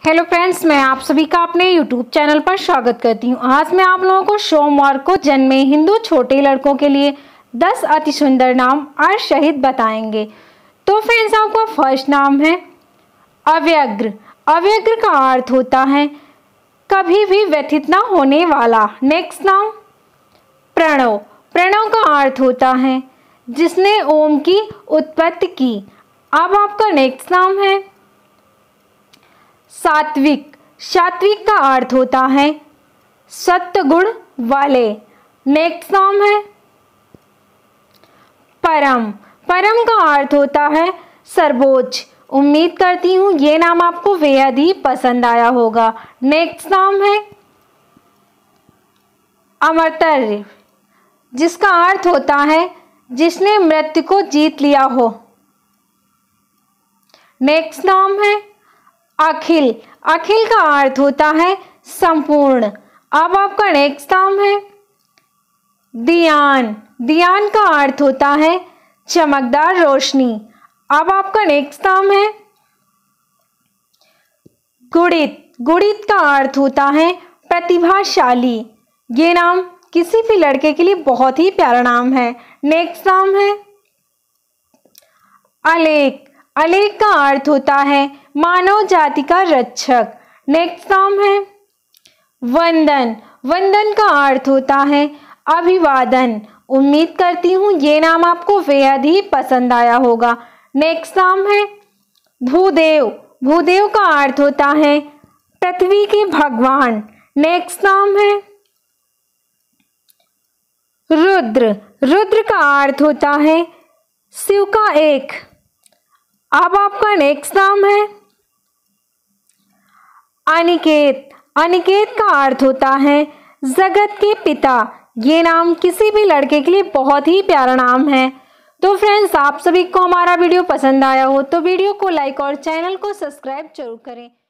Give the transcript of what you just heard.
Hello friends, मैं आप सभी का अपने यूट्यूब चैनल पर स्वागत करती हूँ। आज मैं आप लोगों को सोमवार को जन्मे हिंदू छोटे लड़कों के लिए 10 अति सुंदर नाम और शहीद बताएंगे। तो फ्रेंड्स, आपका फर्स्ट नाम है अव्यग्र। अव्यग्र का अर्थ होता है कभी भी व्यथित न होने वाला। नेक्स्ट नाम प्रणव। प्रणव का अर्थ होता है जिसने ओम की उत्पत्ति की। अब आपका नेक्स्ट नाम है सात्विक। सात्विक का अर्थ होता है सत्य गुण वाले। नेक्स्ट नाम है परम। परम का अर्थ होता है सर्वोच्च। उम्मीद करती हूँ ये नाम आपको बेहद ही पसंद आया होगा। नेक्स्ट नाम है अमर्त्य, जिसका अर्थ होता है जिसने मृत्यु को जीत लिया हो। नेक्स्ट नाम है अखिल। अखिल का अर्थ होता है संपूर्ण। अब आपका नेक्स्ट नाम है दियान। दियान का अर्थ होता है चमकदार रोशनी। अब आपका नेक्स्ट नाम है गुणित। गुणित का अर्थ होता है प्रतिभाशाली। ये नाम किसी भी लड़के के लिए बहुत ही प्यारा नाम है। नेक्स्ट नाम है अलेख। अलेख का अर्थ होता है मानव जाति का रक्षक। नेक्स्ट नाम है वंदन। वंदन का अर्थ होता है अभिवादन। उम्मीद करती हूँ ये नाम आपको बेहद ही पसंद आया होगा। नेक्स्ट नाम है भूदेव। भूदेव का अर्थ होता है पृथ्वी के भगवान। नेक्स्ट नाम है रुद्र। रुद्र का अर्थ होता है शिव का एक। अब आपका नेक्स्ट नाम है अनिकेत। अनिकेत का अर्थ होता है जगत के पिता। ये नाम किसी भी लड़के के लिए बहुत ही प्यारा नाम है। तो फ्रेंड्स, आप सभी को हमारा वीडियो पसंद आया हो तो वीडियो को लाइक और चैनल को सब्सक्राइब जरूर करें।